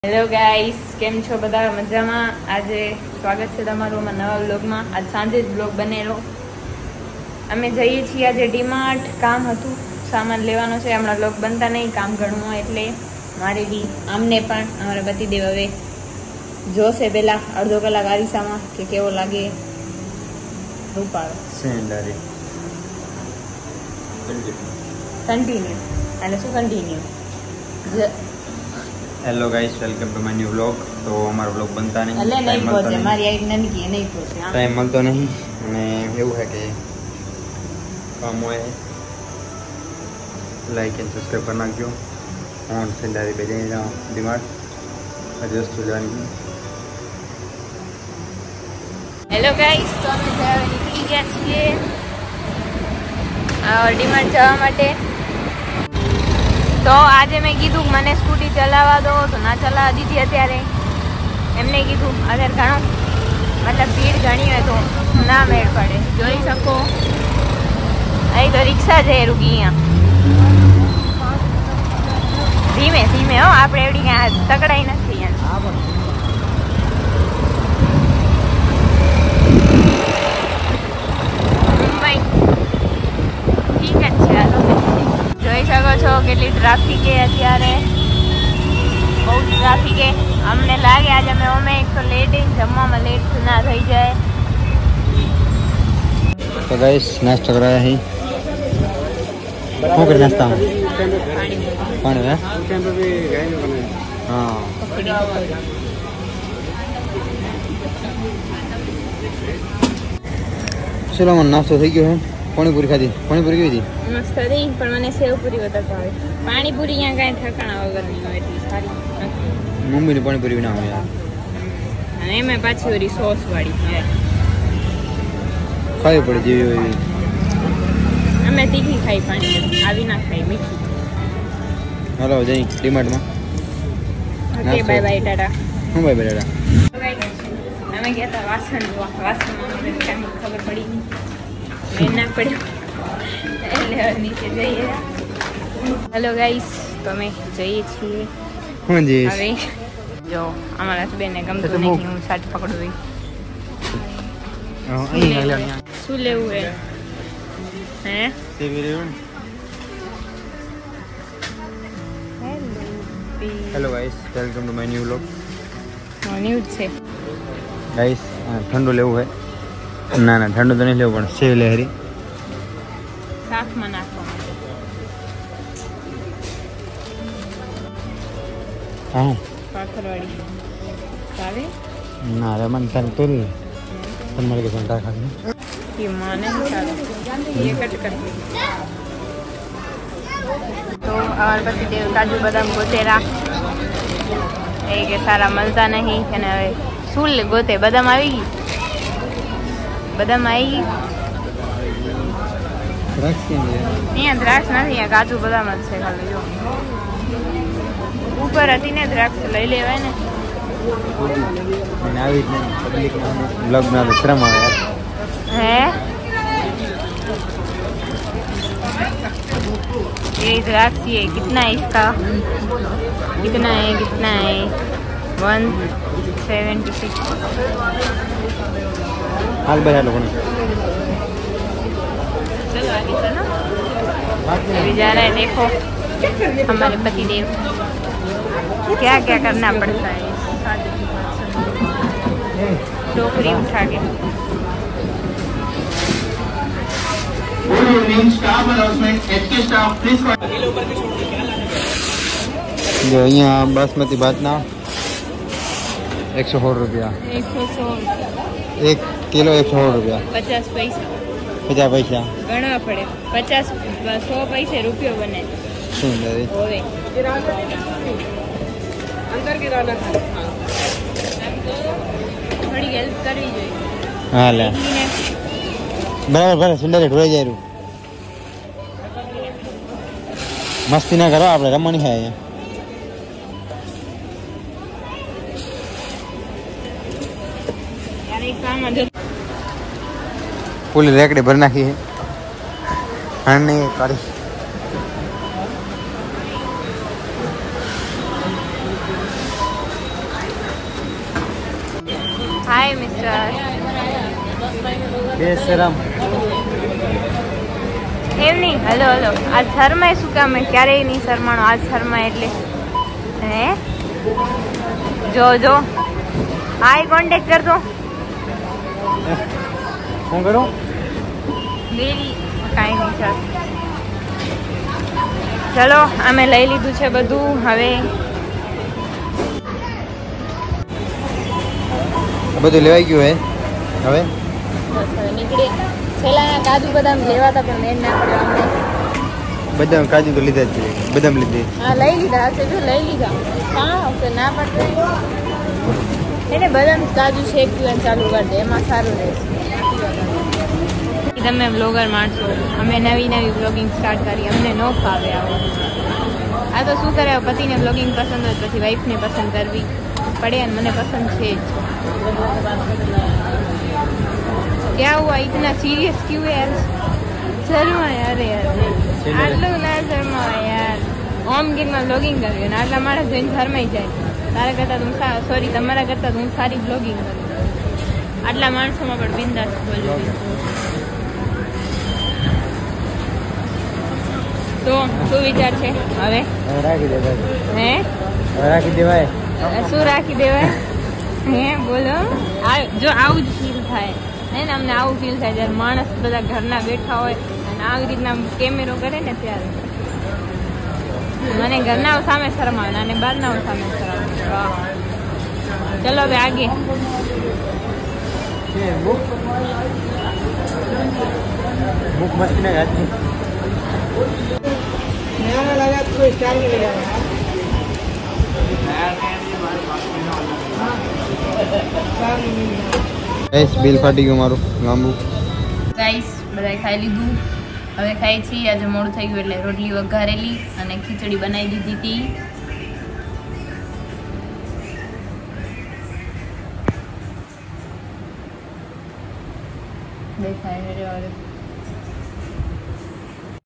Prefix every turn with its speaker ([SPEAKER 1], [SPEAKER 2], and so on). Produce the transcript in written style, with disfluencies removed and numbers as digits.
[SPEAKER 1] Hello guys, કેમ છો બધા? મજામાં? આજે સ્વાગત છે તમારું અમારા નવા વ્લોગમાં. આજ સાંજે જ વ્લોગ બનેલો. અમે જઈએ છીએ આજે ડીમાર્ટ. કામ હતું, સામાન લેવાનો છે. હમણાં વ્લોગ બનતા નહીં, કામ ઘણું હોય એટલે મારે બી આમને પણ અમારા પતિદેવ હવે જોશે પહેલા અડધો કલાક આરીસામાં કે કેવો લાગે રૂપાળો. કન્ટિન્યુ અને શું continue.
[SPEAKER 2] Hello guys, welcome to my new vlog. तो हमारा व्लॉग बनता नहीं,
[SPEAKER 1] એટલે નહીં પહોંચે, મારી આઈડ નનકી નહીં પહોંચે,
[SPEAKER 2] टाइम મળતો નહીં અને એવું है કે કામ હોય लाइक एंड सब्सक्राइब कर नाखियो। और सेंडारी पे जई जाओ डिमार्ट आज वस्तु लेવાની।
[SPEAKER 1] હેલો ગાઈસ, તો અમે નીકળી ગયા છીએ ડીમાર્ટ જવા માટે. તો આજે મેં કીધું મને સ્કૂટી ચલાવવા દો, તો ના ચલાવવા દીધી. અત્યારે એમને કીધું અત્યારે ઘણું મતલબ ભીડ ઘણી હોય તો ના મેળ પડે. જોઈ શકો અહીં તો રિક્ષા છે રૂકી. અહીંયા ધીમે ધીમે હો, આપણે એવડી કાંઈ તકડાઈ નથી. મુંબઈ ઠીક જ છે. જોઈ શકો છો કેટલી ટ્રાફિક છે અત્યારે, બહુ ટ્રાફિક છે. અમને લાગે આજે અમે એક તો લેટ જમવામાં લેટ ના થઈ જાય.
[SPEAKER 2] तो गाइस नाश्ता कराया है क्या नाश्ता में पानी है हाँ। चलो मन नाश्तो થઈ ગયો है। પાણીપુરી ખાધી. પાણીપુરી કેવી હતી?
[SPEAKER 1] મસ્ત હતી, પણ મને સેવપુરી વધારે ભાવે. પાણીપુરી અહીંયા કાંઈ ઠકાણા વગરની હોય એટલી સારી નથી.
[SPEAKER 2] મુંબઈની પાણીપુરી ના હોય યાર.
[SPEAKER 1] અને એમાં પાછી ઓલી સોસ વાળી
[SPEAKER 2] ખાવી પડે જેવી હોય એવી.
[SPEAKER 1] અમે તીખી ખાઈ પાણીપુરી, આવી ના ખાઈ મીઠી.
[SPEAKER 2] હાલો જઈ ડીમાર્ટમાં.
[SPEAKER 1] Okay, bye bye, tata.
[SPEAKER 2] હું બાય બાય ટાટા.
[SPEAKER 1] અમે ગયા હતા વાસણ જોવા. વાસણમાં મને કાંઈ ખબર પડી નહીં, મેં ના પડ્યો એટલે હવે નીચે જઈએ. હેલો ગાઈસ, તો અમે જઈએ છીએ
[SPEAKER 2] હું જઈશ
[SPEAKER 1] હવે. જો અમારા હસબેન્ડને ગમતું નહીં હું સાટ પકડું. શું લેવું હે? Hey
[SPEAKER 2] hello guys, welcome to my new vlog.
[SPEAKER 1] News છે
[SPEAKER 2] ગાઈસ. ઠંડુ લેવું હે? ના ના, ઠંડુ તો નહીં લેવું, પણ સેવ લહેરી
[SPEAKER 1] શાકમાં નાખવા માટે.
[SPEAKER 2] હા
[SPEAKER 1] પાખરવાળી ભાવે?
[SPEAKER 2] ના રે મને તારે તો તમારે કે સંતા ખાને
[SPEAKER 1] કે મને ચાલો ये कट कर दे. तो અમારા પતિદેવ કાજુ બદામ ગોતેરા એ કે સારા મળતા નહીં. અને હવે શું ગોતે? બદામ આવી ગઈ, બદામ આવી ગઈ. અહીંયા દ્રાક્ષ નથી, અહીંયા કાજુ બદામ જ છે ખાલી. જો ઉપર હતી ને દ્રાક્ષ લઈ લેવાય ને.
[SPEAKER 2] ब्लॉग में तो शर्म आ यार।
[SPEAKER 1] है ये द्राक्ष ये कितना है इसका? कितना है 176.
[SPEAKER 2] हाल बजा लोगों ने।
[SPEAKER 1] चलो आगे चलो। अभी जा रहा है, देखो हमारे पति देव क्या क्या करना पड़ता है टोकरी उठा के.
[SPEAKER 2] जो यहाँ बासमती भात ना 116 रुपया,
[SPEAKER 1] 116
[SPEAKER 2] 1 किलो 116 रुपया,
[SPEAKER 1] 50 पैसा
[SPEAKER 2] 50 पैसा
[SPEAKER 1] गणवा पड़े. 50 100 पैसे रुपये बने.
[SPEAKER 2] सुंदर
[SPEAKER 1] होवे अंदर गिराना है. थोड़ी हेल्प करવી જોઈએ.
[SPEAKER 2] હા લે બરાબર બરાબર. સુંદર ઢોળાઈ જાય. મસ્તી ના કરો, આપણે રમવાની છે અહીંયા.
[SPEAKER 1] यार एक काम है,
[SPEAKER 2] પૂરી રેકડી ભરી નાખી છે. અને કાઢી
[SPEAKER 1] યાર.
[SPEAKER 2] બેશરમ.
[SPEAKER 1] એમ નહીં, હલો હલો. આજ શરમાય શું કામ? ક્યારેય નહીં શરમાણો. આજ શરમાય એટલે હે જો જો આઈ કોન્ટેક્ટ કરજો.
[SPEAKER 2] શું કરું?
[SPEAKER 1] વેરી કાંઈ નહીં સર. ચલો અમે લઈ લીધું છે બધું. હવે
[SPEAKER 2] બધું લેવાઈ ગયું હે. હવે
[SPEAKER 1] નીકળીએ. છેલ્લા કાજુ બદામ લેવાતા પણ મેળ ના પડ્યો અમને.
[SPEAKER 2] બદામ કાજુ તો લીધા જ છે. બદામ લીધી.
[SPEAKER 1] હા લઈ લીધા હશે. જો લઈ લીધા. હા ઓકે ના પડતો એને બદામ કાજુ શેક પીવાનું ચાલુ કરી દે, એમાં સારું રહેશે. તમે બ્લોગર માણસો, અમે નવી નવી બ્લોગિંગ સ્ટાર્ટ કરી. અમને ન ફાવે આવું. આ તો શું કરે, પતિને બ્લોગિંગ પસંદ હોય પછી વાઈફને પસંદ કરવી પડે. અને મને પસંદ છે જ. क्या हुआ इतना सीरियस क्यों है यार? शर्मा यार यार आटલું ના શર્મા યાર. ઓમ ગીરમાં બ્લોગિંગ કરવી અને આટલા માણસ જોઈને શરમાઈ જાય. તારા કરતાં તું સોરી તમારા કરતાં હું સારી બ્લોગિંગ કરું. આટલા માણસોમાં પણ બિંદાસ બોલું. તો શું વિચાર છે હવે?
[SPEAKER 2] રાખી દેવાય.
[SPEAKER 1] હે
[SPEAKER 2] રાખી દેવાય.
[SPEAKER 1] શું રાખી દેવાય? હે બોલો. જો આવું જ ફીલ થાય ને અમને, આવું ફીલ થાય જ્યારે માણસ બધા ઘરના બેઠા હોય અને આવી રીતના કેમેરો કરે ને ત્યારે મને ઘરના સામે શરમાવે અને બહારના સામે શરમાવે. ચલો હવે આગે.
[SPEAKER 2] मुख मस्त नहीं आती. नया लगा तो कोई स्टाइल नहीं लगा. गाइस बिल फाटी गયું મારું લાંબુ.
[SPEAKER 1] ગાઈસ બધાએ ખાઈ લીધું. હવે ખાઈ છીએ. આજે મોડું થઈ ગયું એટલે રોટલી વઘારેલી અને ખીચડી બનાવી દીધી હતી. દેખાય